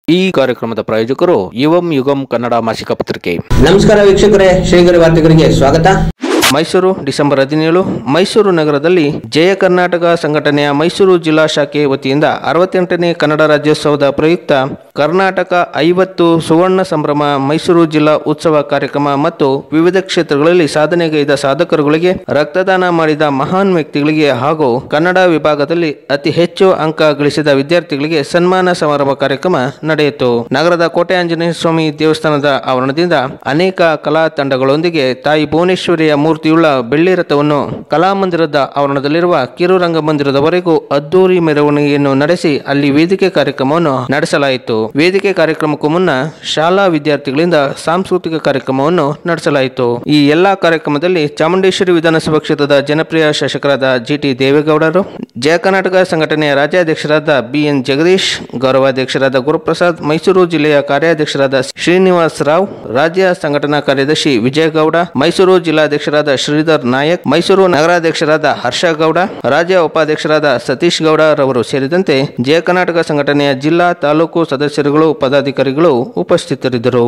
ಈ ಕಾರ್ಯಕ್ರಮದ ಪ್ರಾಯೋಜಕರು ಯುವಂ ಯುಗಂ ಕನ್ನಡ ಮಾಸಿಕ ಪತ್ರಿಕೆ. ನಮಸ್ಕಾರ ವೀಕ್ಷಕರೇ, ಶ್ರೀಗರಿ ವಾರ್ತೆಗಳಿಗೆ ಸ್ವಾಗತ. ಮೈಸೂರು ಡಿಸೆಂಬರ್ 17 ಮೈಸೂರು ನಗರದಲ್ಲಿ ಜಯ ಕರ್ನಾಟಕ ಸಂಘಟನೆಯ ಮೈಸೂರು ಜಿಲ್ಲಾ ಶಾಖೆ ವತಿಯಿಂದ 68ನೇ ಕನ್ನಡ ರಾಜ್ಯೋತ್ಸವದ ಪ್ರಯುಕ್ತ ಕರ್ನಾಟಕ 50 ಸುವರ್ಣ ಸಂಭ್ರಮ ಮೈಸೂರು ಜಿಲ್ಲಾ ಉತ್ಸವ ಕಾರ್ಯಕ್ರಮ ಮತ್ತು ವಿವಿಧ ಕ್ಷೇತ್ರಗಳಲ್ಲಿ ಸಾಧನೆಗೈದ ಸಾಧಕರುಗಳಿಗೆ, ರಕ್ತದಾನ ಮಾಡಿದ ಮಹಾನ್ ವ್ಯಕ್ತಿಗಳಿಗೆ ಹಾಗೂ ಕನ್ನಡ ವಿಭಾಗದಲ್ಲಿ ಅತಿ ಹೆಚ್ಚು ಅಂಕ ಗಳಿಸಿದ ವಿದ್ಯಾರ್ಥಿಗಳಿಗೆ ಸನ್ಮಾನ ಸಮಾರಂಭ ಕಾರ್ಯಕ್ರಮ ನಡೆಯಿತು. ನಗರದ ಕೋಟೆ ಆಂಜನೇಯ ಸ್ವಾಮಿ ದೇವಸ್ಥಾನದ ಆವರಣದಿಂದ ಅನೇಕ ಕಲಾ ತಂಡಗಳೊಂದಿಗೆ ತಾಯಿ ಭುವನೇಶ್ವರಿಯ ಮೂರ್ತಿಯುಳ್ಳ ಬೆಳ್ಳಿ ರಥವನ್ನು ಕಲಾಮಂದಿರದ ಆವರಣದಲ್ಲಿರುವ ಕಿರು ರಂಗಮಂದಿರದವರೆಗೂ ಅದ್ದೂರಿ ಮೆರವಣಿಗೆಯನ್ನು ನಡೆಸಿ ಅಲ್ಲಿ ವೇದಿಕೆ ಕಾರ್ಯಕ್ರಮವನ್ನು ನಡೆಸಲಾಯಿತು. ವೇದಿಕೆ ಕಾರ್ಯಕ್ರಮಕ್ಕೂ ಮುನ್ನ ಶಾಲಾ ವಿದ್ಯಾರ್ಥಿಗಳಿಂದ ಸಾಂಸ್ಕೃತಿಕ ಕಾರ್ಯಕ್ರಮವನ್ನು ನಡೆಸಲಾಯಿತು. ಈ ಎಲ್ಲಾ ಕಾರ್ಯಕ್ರಮದಲ್ಲಿ ಚಾಮುಂಡೇಶ್ವರಿ ವಿಧಾನಸಭಾ ಕ್ಷೇತ್ರದ ಜನಪ್ರಿಯ ಶಾಸಕರಾದ ಜಿಟಿ ದೇವೇಗೌಡರು, ಜಯ ಕರ್ನಾಟಕ ಸಂಘಟನೆಯ ರಾಜ್ಯಾಧ್ಯಕ್ಷರಾದ ಬಿಎನ್ ಜಗದೀಶ್, ಗೌರವಾಧ್ಯಕ್ಷರಾದ ಗುರುಪ್ರಸಾದ್, ಮೈಸೂರು ಜಿಲ್ಲೆಯ ಕಾರ್ಯಾಧ್ಯಕ್ಷರಾದ ಶ್ರೀನಿವಾಸ್ ರಾವ್, ರಾಜ್ಯ ಸಂಘಟನಾ ಕಾರ್ಯದರ್ಶಿ ವಿಜಯಗೌಡ, ಮೈಸೂರು ಜಿಲ್ಲಾಧ್ಯಕ್ಷರಾದ ಶ್ರೀಧರ್ ನಾಯಕ್, ಮೈಸೂರು ನಗರಾಧ್ಯಕ್ಷರಾದ ಹರ್ಷಗೌಡ, ರಾಜ್ಯ ಉಪಾಧ್ಯಕ್ಷರಾದ ಸತೀಶ್ ಗೌಡ ರವರು ಸೇರಿದಂತೆ ಜಯ ಕರ್ನಾಟಕ ಸಂಘಟನೆಯ ಜಿಲ್ಲಾ ತಾಲೂಕು ಸದಸ್ಯರುಗಳು, ಪದಾಧಿಕಾರಿಗಳು ಉಪಸ್ಥಿತರಿದ್ದರು.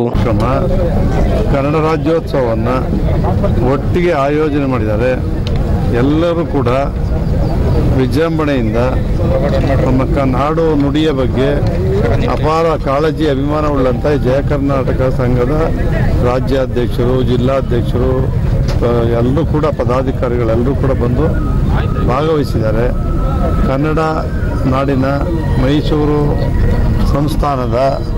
ಕನ್ನಡ ರಾಜ್ಯೋತ್ಸವವನ್ನು ಒಟ್ಟಿಗೆ ಆಯೋಜನೆ ಮಾಡಿದ್ದಾರೆ. ಎಲ್ಲರೂ ಕೂಡ ವಿಜೃಂಭಣೆಯಿಂದ ನಮ್ಮ ನಾಡು ನುಡಿಯ ಬಗ್ಗೆ ಅಪಾರ ಕಾಳಜಿ, ಅಭಿಮಾನವುಳ್ಳಂಥ ಜಯ ಕರ್ನಾಟಕ ಸಂಘದ ರಾಜ್ಯಾಧ್ಯಕ್ಷರು, ಜಿಲ್ಲಾಧ್ಯಕ್ಷರು ಎಲ್ಲರೂ ಕೂಡ, ಪದಾಧಿಕಾರಿಗಳೆಲ್ಲರೂ ಕೂಡ ಬಂದು ಭಾಗವಹಿಸಿದ್ದಾರೆ. ಕನ್ನಡ ನಾಡಿನ ಮೈಸೂರು ಸಂಸ್ಥಾನದ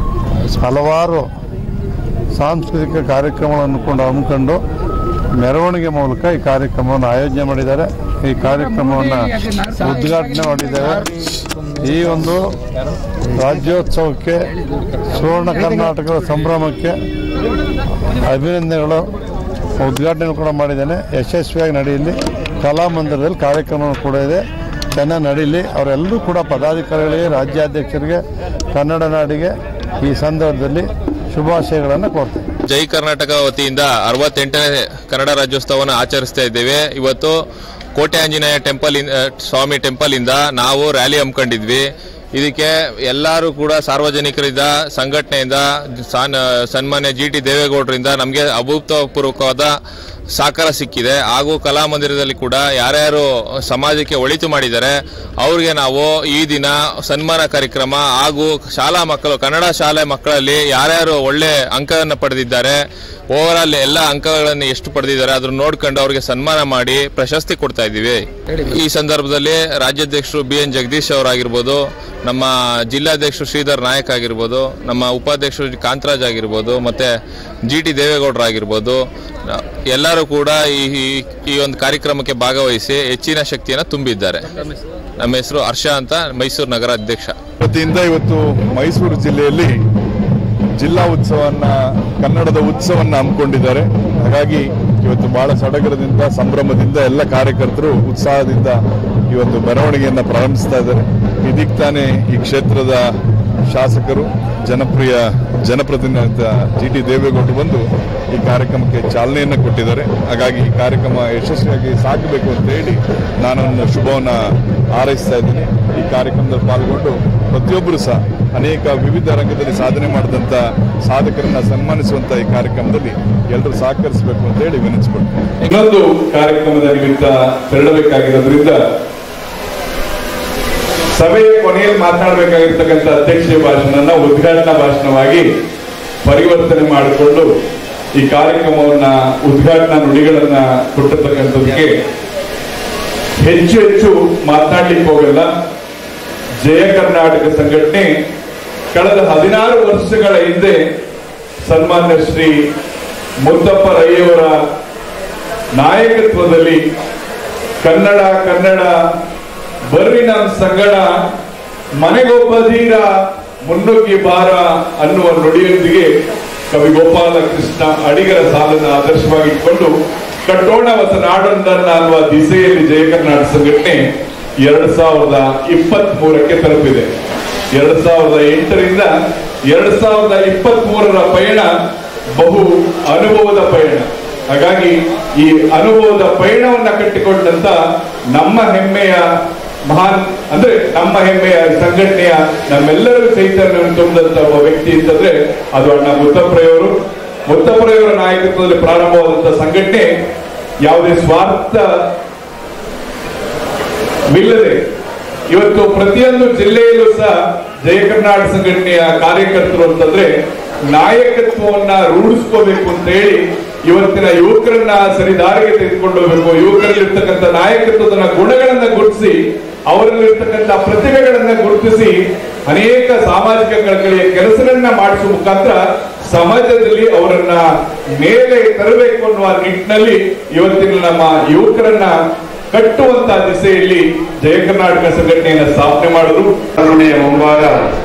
ಹಲವಾರು ಸಾಂಸ್ಕೃತಿಕ ಕಾರ್ಯಕ್ರಮಗಳನ್ನು ಹಮ್ಮಿಕೊಂಡು ಮೆರವಣಿಗೆ ಮೂಲಕ ಈ ಕಾರ್ಯಕ್ರಮವನ್ನು ಆಯೋಜನೆ ಮಾಡಿದ್ದಾರೆ. ಈ ಕಾರ್ಯಕ್ರಮವನ್ನು ಉದ್ಘಾಟನೆ ಮಾಡಿದ್ದೇವೆ. ಈ ಒಂದು ರಾಜ್ಯೋತ್ಸವಕ್ಕೆ, ಸುವರ್ಣ ಕರ್ನಾಟಕದ ಸಂಭ್ರಮಕ್ಕೆ ಅಭಿನಂದನೆಗಳು. ಉದ್ಘಾಟನೆ ಕೂಡ ಮಾಡಿದ್ದೇನೆ. ಯಶಸ್ವಿಯಾಗಿ ನಡೆಯಲಿ. ಕಲಾಮಂದಿರದಲ್ಲಿ ಕಾರ್ಯಕ್ರಮ ಕೂಡ ಇದೆ, ಚೆನ್ನಾಗಿ ನಡೀಲಿ. ಅವರೆಲ್ಲರೂ ಕೂಡ ಪದಾಧಿಕಾರಿಗಳಿಗೆ, ರಾಜ್ಯಾಧ್ಯಕ್ಷರಿಗೆ, ಕನ್ನಡ ನಾಡಿಗೆ ಈ ಸಂದರ್ಭದಲ್ಲಿ ಶುಭಾಶಯಗಳನ್ನು ಕೋರ್ತೇವೆ. ಜೈ ಕರ್ನಾಟಕ ವತಿಯಿಂದ 68ನೇ ಕನ್ನಡ ರಾಜ್ಯೋತ್ಸವವನ್ನು ಆಚರಿಸ್ತಾ ಇದ್ದೇವೆ. ಇವತ್ತು ಕೋಟೆ ಆಂಜನೇಯ ಸ್ವಾಮಿ ಟೆಂಪಲ್ ಇಂದ ನಾವು ರ್ಯಾಲಿ ಹಮ್ಮಿಕೊಂಡಿದ್ವಿ. ಇದಕ್ಕೆ ಎಲ್ಲರೂ ಕೂಡ ಸಾರ್ವಜನಿಕರಿಂದ, ಸಂಘಟನೆಯಿಂದ, ಸನ್ಮಾನ್ಯ ಜಿಟಿ ದೇವೇಗೌಡರಿಂದ ನಮಗೆ ಅಭೂತಪೂರ್ವಕವಾದ ಸಹಕಾರ ಸಿಕ್ಕಿದೆ. ಹಾಗೂ ಕಲಾಮಂದಿರದಲ್ಲಿ ಕೂಡ ಯಾರ್ಯಾರು ಸಮಾಜಕ್ಕೆ ಒಳಿತು ಮಾಡಿದ್ದಾರೆ ಅವ್ರಿಗೆ ನಾವು ಈ ದಿನ ಸನ್ಮಾನ ಕಾರ್ಯಕ್ರಮ ಹಾಗೂ ಶಾಲಾ ಮಕ್ಕಳು, ಕನ್ನಡ ಶಾಲೆ ಮಕ್ಕಳಲ್ಲಿ ಯಾರ್ಯಾರು ಒಳ್ಳೆ ಅಂಕವನ್ನು ಪಡೆದಿದ್ದಾರೆ, ಓವರಾಲ್ ಎಲ್ಲ ಅಂಕಗಳನ್ನು ಎಷ್ಟು ಪಡೆದಿದ್ದಾರೆ ಅದನ್ನು ನೋಡ್ಕೊಂಡು ಅವರಿಗೆ ಸನ್ಮಾನ ಮಾಡಿ ಪ್ರಶಸ್ತಿ ಕೊಡ್ತಾ ಇದ್ದೀವಿ. ಈ ಸಂದರ್ಭದಲ್ಲಿ ರಾಜ್ಯಾಧ್ಯಕ್ಷರು ಬಿಎನ್ ಜಗದೀಶ್ ಅವರಾಗಿರ್ಬೋದು, ನಮ್ಮ ಜಿಲ್ಲಾಧ್ಯಕ್ಷರು ಶ್ರೀಧರ್ ನಾಯಕ್ ಆಗಿರ್ಬೋದು, ನಮ್ಮ ಉಪಾಧ್ಯಕ್ಷರು ಕಾಂತರಾಜ್ ಆಗಿರ್ಬೋದು, ಮತ್ತೆ ಜಿಟಿ ದೇವೇಗೌಡರಾಗಿರ್ಬೋದು, ಎಲ್ಲರೂ ಕೂಡ ಈ ಒಂದು ಕಾರ್ಯಕ್ರಮಕ್ಕೆ ಭಾಗವಹಿಸಿ ಹೆಚ್ಚಿನ ಶಕ್ತಿಯನ್ನು ತುಂಬಿದ್ದಾರೆ. ನಮ್ಮ ಹೆಸರು ಹರ್ಷ ಅಂತ, ಮೈಸೂರು ನಗರಾಧ್ಯಕ್ಷ. ವತಿಯಿಂದ ಇವತ್ತು ಮೈಸೂರು ಜಿಲ್ಲೆಯಲ್ಲಿ ಜಿಲ್ಲಾ ಉತ್ಸವನ್ನ, ಕನ್ನಡದ ಉತ್ಸವವನ್ನು ಹಮ್ಮಿಕೊಂಡಿದ್ದಾರೆ. ಹಾಗಾಗಿ ಇವತ್ತು ಬಹಳ ಸಡಗರದಿಂದ, ಸಂಭ್ರಮದಿಂದ ಎಲ್ಲ ಕಾರ್ಯಕರ್ತರು ಉತ್ಸಾಹದಿಂದ ಈ ಒಂದು ಮೆರವಣಿಗೆಯನ್ನು ಪ್ರಾರಂಭಿಸ್ತಾ ಇದ್ದಾರೆ. ಇದಕ್ಕೆ ತಾನೇ ಈ ಕ್ಷೇತ್ರದ ಶಾಸಕರು, ಜನಪ್ರಿಯ ಜನಪ್ರತಿನಿಧಿ ಜಿಟಿ ದೇವೇಗೌಡರು ಬಂದು ಈ ಕಾರ್ಯಕ್ರಮಕ್ಕೆ ಚಾಲನೆಯನ್ನು ಕೊಟ್ಟಿದ್ದಾರೆ. ಹಾಗಾಗಿ ಈ ಕಾರ್ಯಕ್ರಮ ಯಶಸ್ವಿಯಾಗಿ ಸಾಗಬೇಕು ಅಂತ ಹೇಳಿ ನಾನು ಶುಭವನ್ನು ಹಾರೈಸ್ತಾ ಇದ್ದೀನಿ. ಈ ಕಾರ್ಯಕ್ರಮದಲ್ಲಿ ಪಾಲ್ಗೊಂಡು ಪ್ರತಿಯೊಬ್ಬರು ಸಹ ಅನೇಕ ವಿವಿಧ ರಂಗದಲ್ಲಿ ಸಾಧನೆ ಮಾಡಿದಂಥ ಸಾಧಕರನ್ನ ಸನ್ಮಾನಿಸುವಂಥ ಈ ಕಾರ್ಯಕ್ರಮದಲ್ಲಿ ಎಲ್ಲರೂ ಸಹಕರಿಸಬೇಕು ಅಂತ ಹೇಳಿ ವಿನಂತಿಸಿಕೊಳ್ತೀನಿ. ಇನ್ನೊಂದು ಕಾರ್ಯಕ್ರಮದ ನಿಮಿತ್ತ ತೆರಳಬೇಕಾಗಿರೋದ್ರಿಂದ ಸಭೆಯ ಕೊನೆಯಲ್ಲಿ ಮಾತನಾಡಬೇಕಾಗಿರ್ತಕ್ಕಂಥ ಅಧ್ಯಕ್ಷೀಯ ಭಾಷಣನ ಉದ್ಘಾಟನಾ ಭಾಷಣವಾಗಿ ಪರಿವರ್ತನೆ ಮಾಡಿಕೊಂಡು ಈ ಕಾರ್ಯಕ್ರಮವನ್ನ, ಉದ್ಘಾಟನಾ ನುಡಿಗಳನ್ನ ಕೊಟ್ಟಿರ್ತಕ್ಕಂಥದಕ್ಕೆ ಹೆಚ್ಚು ಮಾತನಾಡ್ಲಿಕ್ಕೆ ಹೋಗಲ್ಲ. ಜಯ ಕರ್ನಾಟಕ ಸಂಘಟನೆ ಕಳೆದ 16 ವರ್ಷಗಳ ಹಿಂದೆ ಸನ್ಮಾನ್ಯ ಶ್ರೀ ಮುತ್ತಪ್ಪ ರೈಯವರ ನಾಯಕತ್ವದಲ್ಲಿ ಕನ್ನಡ ಬರ್ರಿ ನಮ್ಮ ಸಂಗಡ ಮನೆಗೊಬ್ಬ ಧೀರ ಮುನ್ನುಗ್ಗಿ ಬಾರ ಅನ್ನುವ ನುಡಿಯೊಂದಿಗೆ ಕವಿ ಗೋಪಾಲ ಕೃಷ್ಣ ಅಡಿಗರ ಸಾಲನ್ನು ಆದರ್ಶವಾಗಿ ಇಟ್ಕೊಂಡು ಕಟ್ಟೋಣ ಹೊಸ ನಾಡೊಂದನ್ನ ಅನ್ನುವ ದಿಸೆಯಲ್ಲಿ ಜಯ ಕರ್ನಾಟಕ ಸಂಘಟನೆ 2023ಕ್ಕೆ ತಲುಪಿದೆ. 2008ರಿಂದ 2023ರ ಪಯಣ ಬಹು ಅನುಭವದ ಪಯಣ. ಹಾಗಾಗಿ ಈ ಅನುಭವದ ಪಯಣವನ್ನ ಕಟ್ಟಿಕೊಂಡಂತ ನಮ್ಮ ಹೆಮ್ಮೆಯ ಮಹಾನ್ ಅಂದ್ರೆ ನಮ್ಮ ಹೆಮ್ಮೆಯ ಸಂಘಟನೆಯ ನಮ್ಮೆಲ್ಲರಿಗೂ ಚೈತನ್ಯವನ್ನು ತುಂಬಿದಂತ ಒಬ್ಬ ವ್ಯಕ್ತಿ ಅಂತಂದ್ರೆ ಅದು ಅಣ್ಣ ಮುತ್ತಪ್ಪರವರು. ಮುತ್ತಪ್ಪರವರ ನಾಯಕತ್ವದಲ್ಲಿ ಪ್ರಾರಂಭವಾದಂತಹ ಸಂಘಟನೆ ಯಾವುದೇ ಸ್ವಾರ್ಥವಿಲ್ಲದೆ ಇವತ್ತು ಪ್ರತಿಯೊಂದು ಜಿಲ್ಲೆಯಲ್ಲೂ ಸಹ ಜಯ ಕರ್ನಾಟಕ ಸಂಘಟನೆಯ ಕಾರ್ಯಕರ್ತರು ಅಂತಂದ್ರೆ ನಾಯಕತ್ವವನ್ನ ರೂಢಿಸ್ಕೋಬೇಕು ಅಂತ ಹೇಳಿ ಇವತ್ತಿನ ಯುವಕರನ್ನ ಸರಿದಾರಿಗೆ ತೆಗೆದುಕೊಂಡು ಹೋಗ್ಬೇಕು. ಯುವಕರಲ್ಲಿರ್ತಕ್ಕಂಥ ನಾಯಕತ್ವದ ಗುಣಗಳನ್ನ ಗುರುತಿಸಿ ಅವರಲ್ಲಿರ್ತಕ್ಕಂಥ ಪ್ರತಿಭೆಗಳನ್ನ ಗುರುತಿಸಿ ಅನೇಕ ಸಾಮಾಜಿಕ ಕಳಕಳಿಯ ಕೆಲಸಗಳನ್ನ ಮಾಡಿಸುವ ಮುಖಾಂತರ ಸಮಾಜದಲ್ಲಿ ಅವರನ್ನ ಮೇಲೆ ತರಬೇಕು ಅನ್ನುವ ನಿಟ್ಟಿನಲ್ಲಿ ಇವತ್ತಿನ ನಮ್ಮ ಯುವಕರನ್ನ ಕಟ್ಟುವಂತಹ ದಿಸೆಯಲ್ಲಿ ಜಯ ಕರ್ನಾಟಕ ಸಂಘಟನೆಯನ್ನು ಸ್ಥಾಪನೆ ಮಾಡಿದ್ರು. ಅರಮನೆಯ ಮುಂಭಾಗ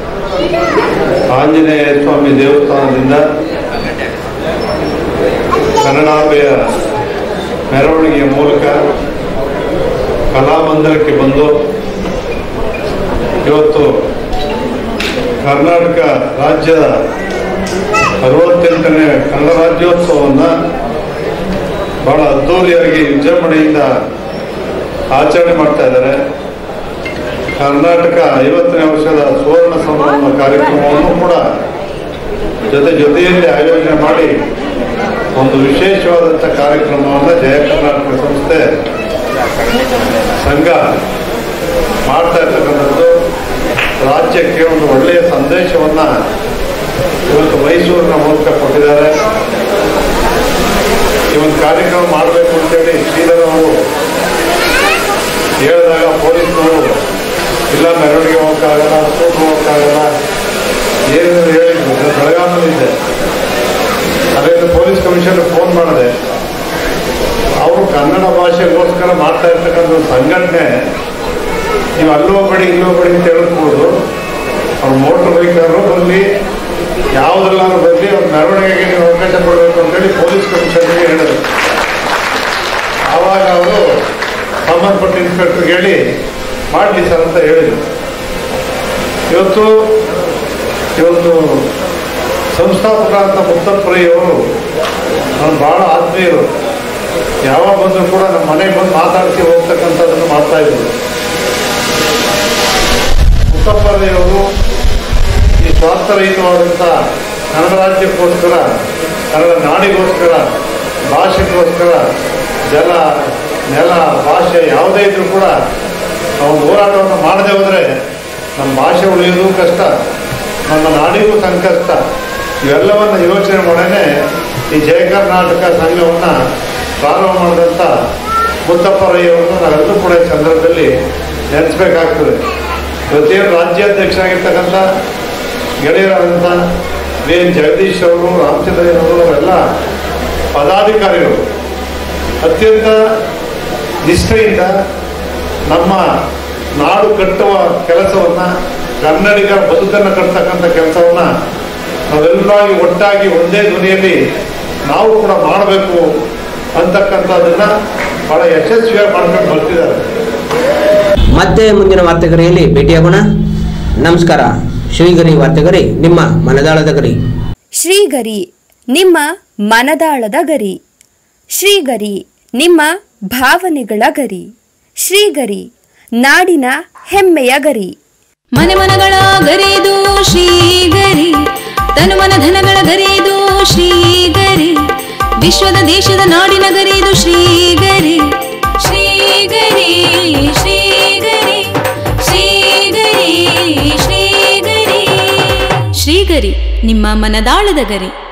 ಆಂಜನೇಯ ಸ್ವಾಮಿ ದೇವಸ್ಥಾನದಿಂದ ಕನ್ನಡಾಂಬೆಯ ಮೆರವಣಿಗೆಯ ಮೂಲಕ ಕಲಾಮಂದಿರಕ್ಕೆ ಬಂದು ಇವತ್ತು ಕರ್ನಾಟಕ ರಾಜ್ಯದ 68ನೇ ಕನ್ನಡ ರಾಜ್ಯೋತ್ಸವವನ್ನು ಬಹಳ ಅದ್ದೂರಿಯಾಗಿ ವಿಜೃಂಭಣೆಯಿಂದ ಆಚರಣೆ ಮಾಡ್ತಾ ಇದ್ದಾರೆ. ಕರ್ನಾಟಕ 50ನೇ ವರ್ಷದ ಸುವರ್ಣ ಸಂಭ್ರಮ ಕಾರ್ಯಕ್ರಮವನ್ನು ಕೂಡ ಜೊತೆಯಲ್ಲಿ ಆಯೋಜನೆ ಮಾಡಿ ಒಂದು ವಿಶೇಷವಾದಂಥ ಕಾರ್ಯಕ್ರಮವನ್ನು ಜಯ ಕರ್ನಾಟಕ ಸಂಸ್ಥೆ ಸಂಘ ಮಾಡ್ತಾ ಇರ್ತಕ್ಕಂಥದ್ದು ರಾಜ್ಯಕ್ಕೆ ಒಂದು ಒಳ್ಳೆಯ ಸಂದೇಶವನ್ನು ಇವತ್ತು ಮೈಸೂರಿನ ಮೂಲಕ ಕೊಟ್ಟಿದ್ದಾರೆ. ಈ ಒಂದು ಕಾರ್ಯಕ್ರಮ ಮಾಡಬೇಕು ಅಂತೇಳಿ ಶ್ರೀಧರ್ ಅವರು ಹೇಳಿದಾಗ ಪೊಲೀಸ್ನವರು ಇಲ್ಲ ಮೆರವಣಿಗೆ ಹೋಗೋಕ್ಕಾಗಲ್ಲ, ಸ್ಕೂಟ್ರ್ ಹೋಗೋಕ್ಕಾಗಲ್ಲ ಏನು ಹೇಳಿದ್ರು. ಬೆಳಗಾವಿನಲ್ಲಿದ್ದೆ, ಅದರಿಂದ ಪೊಲೀಸ್ ಕಮಿಷನರ್ ಫೋನ್ ಮಾಡಿದೆ. ಅವರು ಕನ್ನಡ ಭಾಷೆಗೋಸ್ಕರ ಮಾಡ್ತಾ ಇರ್ತಕ್ಕಂಥ ಸಂಘಟನೆ ನೀವು ಅಲ್ಲೋಗ್ಬೇಡಿ ಇಲ್ಲೋಗ್ಬೇಡಿ ಅಂತ ಹೇಳ್ಬೋದು. ಅವ್ರು ಮೋಟರ್ ವೆಹಿಕಲ್ರು ಬರಲಿ ಯಾವುದೆಲ್ಲಾದ್ರೂ ಬರಲಿ ಅವ್ರ ಮೆರವಣಿಗೆಗೆ ನೀವು ಅವಕಾಶ ಕೊಡಬೇಕು ಅಂತೇಳಿ ಪೊಲೀಸ್ ಕಮಿಷನರ್ಗೆ ಹೇಳಿದ್ರು. ಆವಾಗ ಅವರು ಸಂಬಂಧಪಟ್ಟ ಇನ್ಸ್ಪೆಕ್ಟರ್ಗೆ ಹೇಳಿ ಮಾಡಲಿ ಸರ್ ಅಂತ ಹೇಳಿದರು. ಇವತ್ತು ಸಂಸ್ಥಾಪಕ ಅಂತ ಮುತ್ತಪ್ಪರಯ್ಯವರು ನಾನು ಭಾಳ ಆತ್ಮೀಯರು. ಯಾವಾಗ ಬಂದರೂ ಕೂಡ ನಮ್ಮ ಮನೆಗೆ ಬಂದು ಮಾತಾಡಿಸಿ ಹೋಗ್ತಕ್ಕಂಥದ್ದನ್ನು ಮಾಡ್ತಾ ಇದ್ರು. ಮುತ್ತಪ್ಪರಯ್ಯವರು ಈ ಸ್ವಾರ್ಥರಹಿತವಾದಂಥ ಕನ್ನಡ ರಾಜ್ಯಕ್ಕೋಸ್ಕರ, ಕನ್ನಡ ನಾಡಿಗೋಸ್ಕರ, ಭಾಷೆಗೋಸ್ಕರ ಜಲ ನೆಲ ಭಾಷೆ ಯಾವುದೇ ಇದ್ರೂ ಕೂಡ ನಾವು ಹೋರಾಟವನ್ನು ಮಾಡದೆ ಹೋದರೆ ನಮ್ಮ ಭಾಷೆ ಉಳಿಯೋದು ಕಷ್ಟ, ನಮ್ಮ ನಾಡಿಗೂ ಸಂಕಷ್ಟ. ಇವೆಲ್ಲವನ್ನು ಯೋಚನೆ ಮಾಡೇ ಈ ಜಯ ಕರ್ನಾಟಕ ಸಂಘವನ್ನು ಪ್ರಾರಂಭ ಮಾಡಿದಂಥ ಮುತ್ತಪ್ಪರಯ್ಯವ್ರನ್ನ ನಾವೆಲ್ಲರೂ ಕೂಡ ಈ ಸಂದರ್ಭದಲ್ಲಿ ನೆನೆಸ್ಬೇಕಾಗ್ತದೆ. ಇವತ್ತೇನು ರಾಜ್ಯಾಧ್ಯಕ್ಷರಾಗಿರ್ತಕ್ಕಂಥ ಗೆಳೆಯರಾದಂಥ ವಿ.ಎನ್. ಜಗದೀಶ್ ಅವರು, ರಾಮಚಂದ್ರಯ್ಯನವರು ಅವರೆಲ್ಲ ಪದಾಧಿಕಾರಿಗಳು ಅತ್ಯಂತ ನಿಷ್ಠೆಯಿಂದ ನಮ್ಮ ನಾಡು ಕಟ್ಟುವ ಕೆಲಸವನ್ನು, ಕನ್ನಡಿಗರ ಬದುಕನ್ನು ಕಟ್ತಕ್ಕಂಥ ಕೆಲಸವನ್ನು ನಾವೆಲ್ಲರಾಗಿ ಒಟ್ಟಾಗಿ ಒಂದೇ ಧ್ವನಿಯಲ್ಲಿ ನಾವು ಕೂಡ ಮಾಡಬೇಕು ಅಂತಕ್ಕಂಥದ್ದನ್ನು ಬಹಳ ಯಶಸ್ವಿಯಾಗಿ ಮಾಡ್ಕೊಂಡು ಬರ್ತಿದ್ದಾರೆ. ಮತ್ತೆ ಮುಂದಿನ ವಾರ್ತೆಗರಿಯಲ್ಲಿ ಭೇಟಿಯಾಗೋಣ. ನಮಸ್ಕಾರ. ಶ್ರೀಗರಿ ವಾರ್ತೆಗರಿ, ನಿಮ್ಮ ಮನದಾಳದ ಗರಿ. ಶ್ರೀಗರಿ, ನಿಮ್ಮ ಮನದಾಳದ ಗರಿ. ಶ್ರೀಗರಿ, ನಿಮ್ಮ ಭಾವನೆಗಳ ಗರಿ. ಶ್ರೀಗರಿ, ನಾಡಿನ ಹೆಮ್ಮೆಯ ಗರಿ. ಮನೆ ಮನಗಳ ಗರಿದು ಶ್ರೀಗರಿ, ತನು ಮನ ಧನಗಳ ಗರಿದು ಶ್ರೀಗರಿ, ವಿಶ್ವದ ದೇಶದ ನಾಡಿನ ಗರಿದು ಶ್ರೀಗರಿ. ಶ್ರೀಗರಿ ಶ್ರೀಗರಿ ಶ್ರೀಗರಿ ಶ್ರೀಗರಿ ಶ್ರೀಗರಿ, ನಿಮ್ಮ ಮನದಾಳದ ಗರಿ.